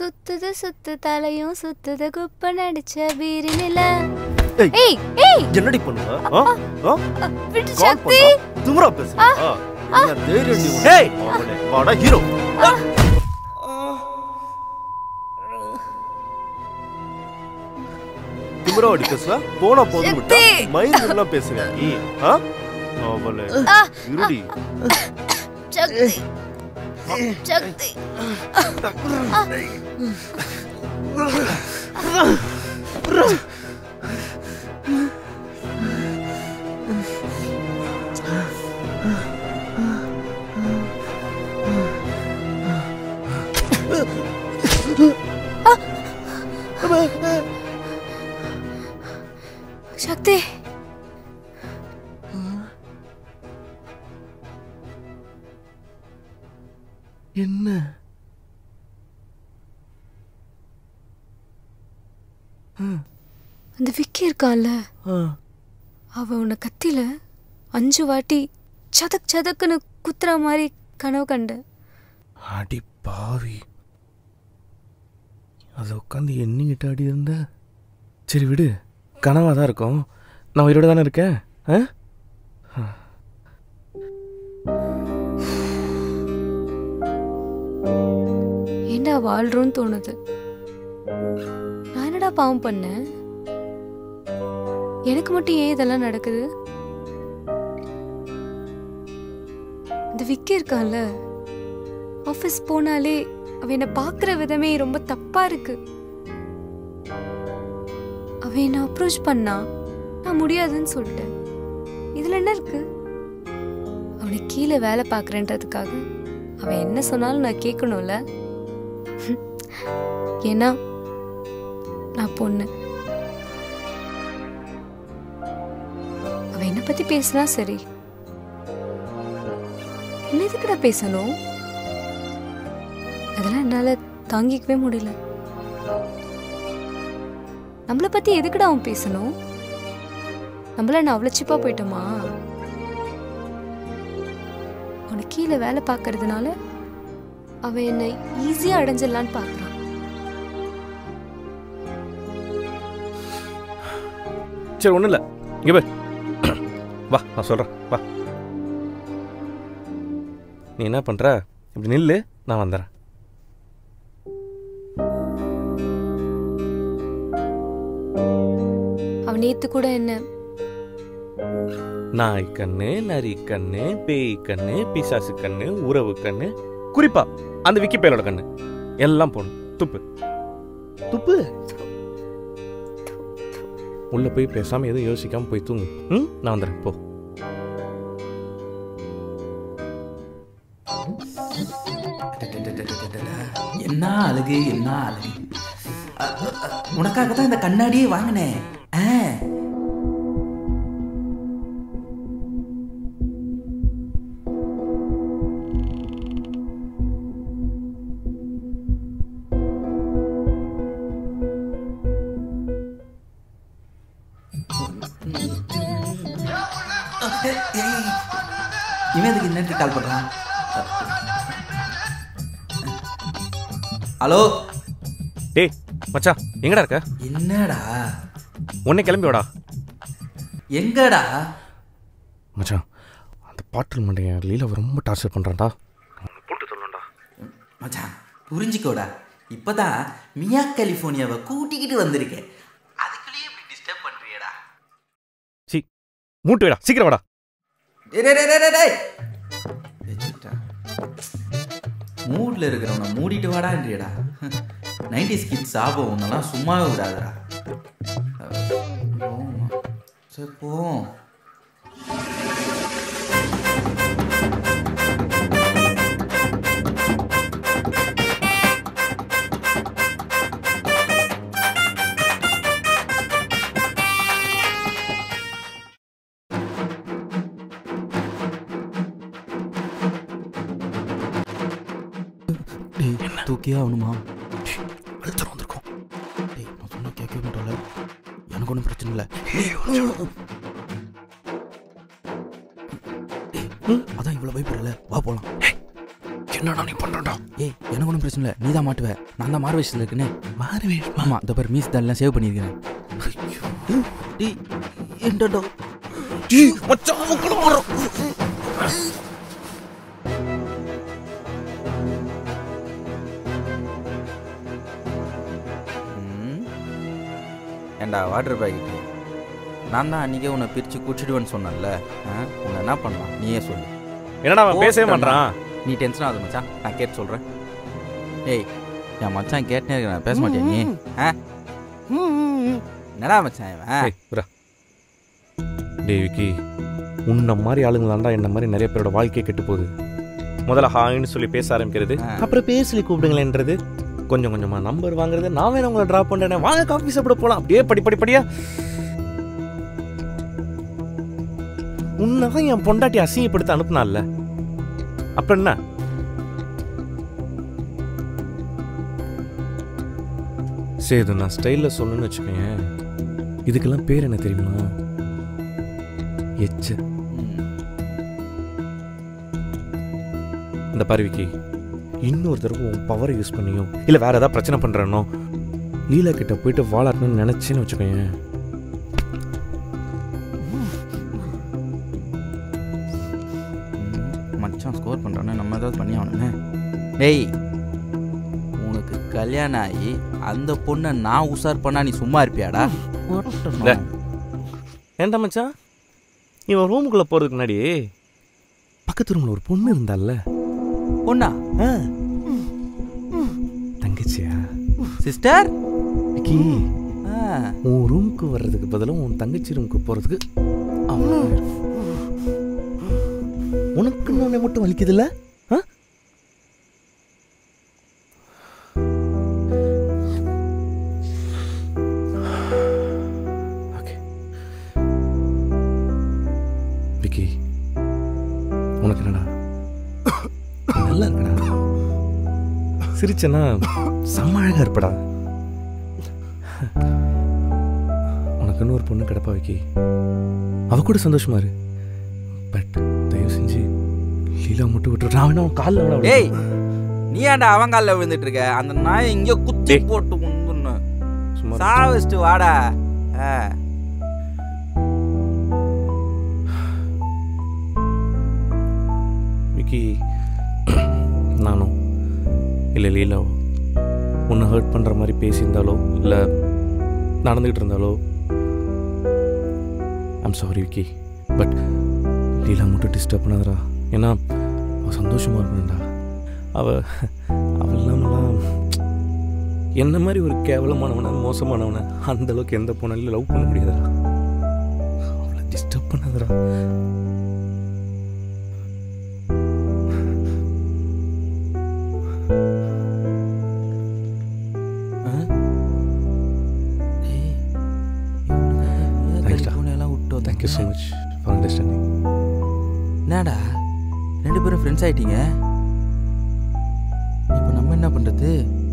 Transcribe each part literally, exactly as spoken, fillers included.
சுத்துது சுத்து தலையும் சுத்துது குப்ப நடிச்ச வீரனில. ஏய் ஏய் என்னடி பண்ணுவ? ஆ ஆ விட்டு சக்தி தும்ரா பேசு. என்ன தைரியம் நீ? ஏய் அவனே வாடா ஹீரோ. தும்ரா அடி பேசுவ? போனா போதும் விட்டா மைண்ட் எல்லாம் பேசுங்க நீ. ஆ அவளே இருடி. சக்தி சக்தி சக்தி என்ன அந்த விக்கி இருக்கான்ல, அவ உன்னை கத்தில அஞ்சு வாட்டி சதக் சதக்குன்னு குத்துற மாதிரி கனவு கண்ட. அடி பாவி, அதை உட்காந்து எண்ணிக்கிட்டு ஆடி இருந்த. சரி விடு, கனவாக தான் இருக்கும். நான் உயிரோட தானே இருக்கேன். ஏண்டா வாழ்றோன்னு தோணுது. நான் என்னடா பாவம் பண்ணேன்? எனக்கு மட்டும் ஏன் இதெல்லாம் நடக்குது? இந்த விக்கி இருக்கான்ல, ஆஃபீஸ் போனாலே அவ என்னை பார்க்குற விதமே ரொம்ப தப்பா இருக்கு. அவ என்ன அப்ரோச் பண்ணா, நான் முடியாதுன்னு சொல்லிட்டேன். இதுல என்ன இருக்கு? அவனை கீழே வேலை பார்க்குறேன்றதுக்காக அவன் என்ன சொன்னாலும் நான் கேட்கணும்ல. ஏன்னா நான் பொண்ணு. அவ என்ன பத்தி பேசினா சரி, என்ன எதுக்குடா பேசணும்? அதெல்லாம் என்னால தாங்கிக்கவே முடியல. நம்மளை பத்தி எதுக்குடா அவன் பேசணும்? நம்மள நான் அவ்வளவு சிப்பா போயிட்டோமா? அவனுக்கு கீழே வேலை பார்க்கறதுனால அவன் என்ன ஈஸியா அடைஞ்சிடலான்னு பாக்குறான். சரி ஒண்ணும் இல்ல, இங்க போய் வா, நான் சொல்றேன் வா. நீ என்ன பண்ற? இப்படி நில்லு, நான் வந்துடுறேன். அவன் நேத்து கூட என்ன நாய் கண்ணு, நரி கண்ணு, பேய் கண்ணு, பிசாசு கண்ணு, உறவு கண்ணு, குறிப்பா அந்த விக்கி பேலோட கண்ணு எல்லாம் போணும். துப்பு துப்பு. உள்ள போய் பேசாம எதுவும் யோசிக்காம போய் தூங்கு. ம், நான் வந்துடுறேன் போ. என்ன அழகு, என்ன அழகு. உனக்காக தான் இந்த கண்ணாடியே வாங்கினேன். இவன் எதுக்கு இன்னைக்கு கால் பண்றான்? ஹலோ டேய் மச்சான், எங்கடா இருக்க? என்னடா? உன்னை கிளம்பி வாடா. எங்கடா? மச்சான், அந்த பாட்டில் மண்டைய லீலாவை ரொம்ப டார்ச்சர் பண்றான்டா. போட்டு சொல்லணும்டா மச்சான். புரிஞ்சுக்கோடா, இப்பதான் மியா கலிபோர்னியாவை கூட்டிக்கிட்டு வந்திருக்கேன். அதுக்குள்ளேயே இப்படி டிஸ்டர்ப் பண்றியடா. சி மூட்டு வேடா, சீக்கிரம் வாடா. மூட்ல இருக்கிறவன மூடிட்டு வாடான்றியடா. நைன்டிஸ் கிட்ஸ் ஆபம் ஒன்னெல்லாம் சும்மாவே விடாதடா. சரி போ. தூக்கியே ஆகணுமா? அழுத்தம் வந்திருக்கோம். டேய், நான் சொன்னா கேட்கவே மாட்டோம்ல. எனக்கு ஒன்றும் பிரச்சனை இல்லை. அதான் இவ்வளோ பயப்படல. வா போலாம். என்னடா நீ பண்ணுறா? ஏய் எனக்கு ஒன்றும் பிரச்சனை இல்லை, நீ தான் மாட்டுவேன். நான் தான் மாறு வயசில் இருக்குன்னு. மாறு வேஷம்? ஆமாம், இந்த பேர் மீஸ் தான் சேவ் பண்ணியிருக்கேன். டேய் என்னடா டேய் மச்சான் உங்கள மாறு. ஏண்டா வாட்டர் பாக்கெட்டு, நான் தான் அன்றைக்கே உன்னை பிரித்து குடிச்சிடுவேன்னு சொன்னேன்ல. உன்னை என்ன பண்ணலாம் நீயே சொல்லு. என்னடா அவன் பேசவே மாட்டான். நீ டென்ஷன் ஆகுது மச்சான், நான் கேட்டு சொல்கிறேன். ஏய் என் மச்சான் கேட்டே இருக்க, நான் பேச மாட்டேன் நீ. ஆ என்னடா மச்சான் இவன்? டேய் விக்கி, உன்ன மாதிரி ஆளுங்களாண்டா என்ன மாதிரி நிறைய பேரோட வாழ்க்கையை கெட்டு போகுது. முதல்ல ஹாய்னு சொல்லி பேச ஆரம்பிக்கிறது, அப்புறம் பேசலி கூப்பிடுங்களேன்றது, கொஞ்சம் கொஞ்சமாக நம்பர் வாங்குறது, நான் வேணும் உங்களை ட்ராப் பண்ணுறேன், வாங்க காஃபி சாப்பிட போகலாம், அப்படியே படி படி படியா. உன்னதான் என் பொண்டாட்டி அசிங்கப்படுத்த அனுப்புனால, அப்புறம் என்ன? சரி நான் ஸ்டைலில் சொல்லணும்னு வச்சுக்கோங்க, இதுக்கெல்லாம் பேர் என்ன தெரியுமா? எச்ச. இந்த பருவிக்கு இன்னொரு தடவை உன் பவரை யூஸ் பண்ணியும் இல்லை வேற ஏதாவது பிரச்சனை பண்ணுறனோ லீலா கிட்ட போயிட்டு வாழாட்டணும்னு நினச்சின்னு வச்சுக்கோங்க, மச்சான் ஸ்கோர் பண்ணுறானே, நம்ம ஏதாவது பண்ணி ஆகணுமே. டேய் உனக்கு கல்யாணம் ஆகி அந்த பொண்ணை நான் உஷார் பண்ணா நீ சும்மா இருப்பியாடா? ஏன்டா மச்சான், இவன் ரூமுக்குள்ளே போகிறதுக்கு முன்னாடி பக்கத்து ரூமில் ஒரு பொண்ணு இருந்தால. பொண்ணா? தங்கச்சியா? சிஸ்டர் விக்கி, உன் ரூமுக்கு வர்றதுக்கு பதிலாக உன் தங்கச்சி ரூமுக்கு போகிறதுக்கு உனக்கு உன்னை மட்டும் வலிக்குதுல்ல? ஓகே விக்கி, உனக்கு என்னடா நல்லா இருக்கடா, சிரிச்சனா செம்ம அழகா இருப்படா. உனக்குன்னு ஒரு பொண்ணு கிடப்பா விக்கி, அவ கூட சந்தோஷமா இரு. பட் தயவு செஞ்சு லீலா மட்டும் விட்டு நான் அவன் காலில் விட. டேய் நீ ஏன்டா அவன் காலில் விழுந்துட்டு இருக்க? அந்த நாய் இங்கே குத்தி போட்டு முந்துன்னு சாவஸ்ட்டு வாடா. விக்கி, நானும் இல்லை லீலாவோ உன்னை ஹர்ட் பண்ணுற மாதிரி பேசியிருந்தாலோ இல்லை நடந்துக்கிட்டு இருந்தாலோ I'm sorry Vicky, but Leela மட்டும் டிஸ்டர்ப் பண்ணாதரா. ஏன்னா அவள் சந்தோஷமாக இருக்கணும்டா. அவள் அவள் இல்லாமலாம் என்ன மாதிரி ஒரு கேவலமானவனை மோசமானவனை அந்தளவுக்கு எந்த பொண்ணாலும் லவ் பண்ண முடியாதுடா. அவளை டிஸ்டர்ப் பண்ணாதரா. Thank you so much for understanding. என்னடா ரெண்டு பேரும் ஃப்ரெண்ட்ஸ் ஆயிட்டீங்க, இப்போ நம்ம என்ன பண்றது?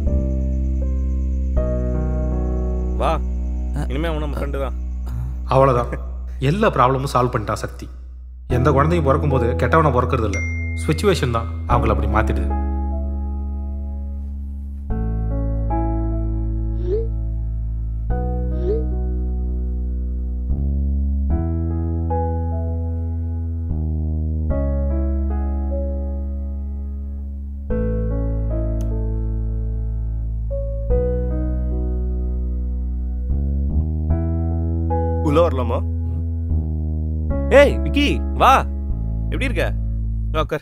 வா, இனிமே அவன் நம்ம ஃப்ரெண்டு தான். அவ்வளோதான், எல்லா ப்ராப்ளமும் சால்வ் பண்ணிட்டான் சக்தி. எந்த குழந்தையும் பிறக்கும்போது கெட்டவனை பிறக்கிறது இல்லை, சிச்சுவேஷன் தான் அவங்கள அப்படி மாற்றிடுது. உள்ள வரலாமா? ஏய் விக்கி வா, எப்படி இருக்க? உட்கார்.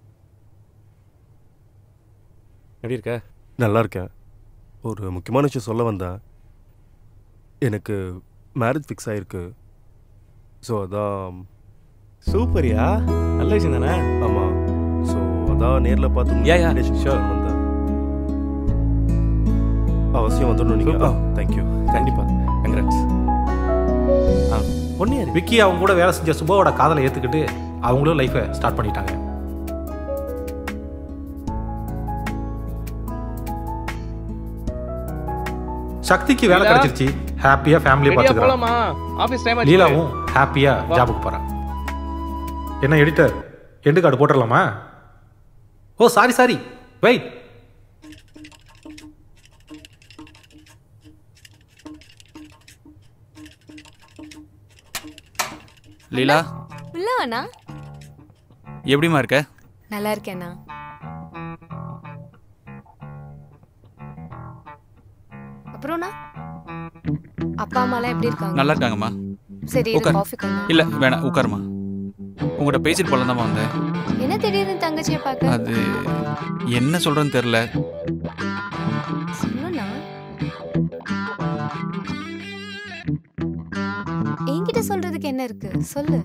எப்படி இருக்க? நல்லா இருக்கேன். ஒரு முக்கியமான விஷயம் சொல்ல வந்தேன். எனக்கு மேரேஜ் ஃபிக்ஸ் ஆகிருக்கு. ஸோ அதான். சூப்பரியா, நல்ல விஷயம் தானே? ஆமாம். ஸோ அதான் நேரில் பார்த்து யா யா ஷோர் வந்தேன். அவசியம் வந்துடணும் நீங்கள். தேங்க்யூ. கண்டிப்பாக, கங்க்ராட்ஸ். ஆ பொண்ணு யாரு? விக்கி அவங்க கூட வேலை செஞ்ச சுபாவோட காதலை ஏற்றுக்கிட்டு அவங்களும் லைஃப்பை ஸ்டார்ட் பண்ணிட்டாங்க. சக்திக்கு வேலை கிடைச்சிருச்சு, ஹாப்பியா ஃபேமிலியை பார்த்துக்கலாம். லீலாவும் ஹாப்பியா ஜாபுக்கு போறான். என்ன எடிட்டர், எண்டு கார்டு போட்டுடலாமா? Oh sorry sorry wait. Leela உள்ள வாண்ணா. எப்படிமா இருக்க? நல்லா இருக்கேண்ணா. அப்புறம்ண்ணா அப்பா அம்மாலாம் எப்படி இருக்காங்க? நல்லா இருக்காங்கம்மா. சரி உட்கார். காஃபி கொண்டு வா. இல்லை வேணாம், உட்காருமா. உங்கள்கிட்ட பேசிட்டு போல தான் வந்தேன். என்ன திடீர்னு தங்கச்சியை பார்க்க? அது என்ன சொல்கிறேன்னு தெரில. சொல்லுண்ணா. என்கிட்ட சொல்றதுக்கு என்ன இருக்கு சொல்லு.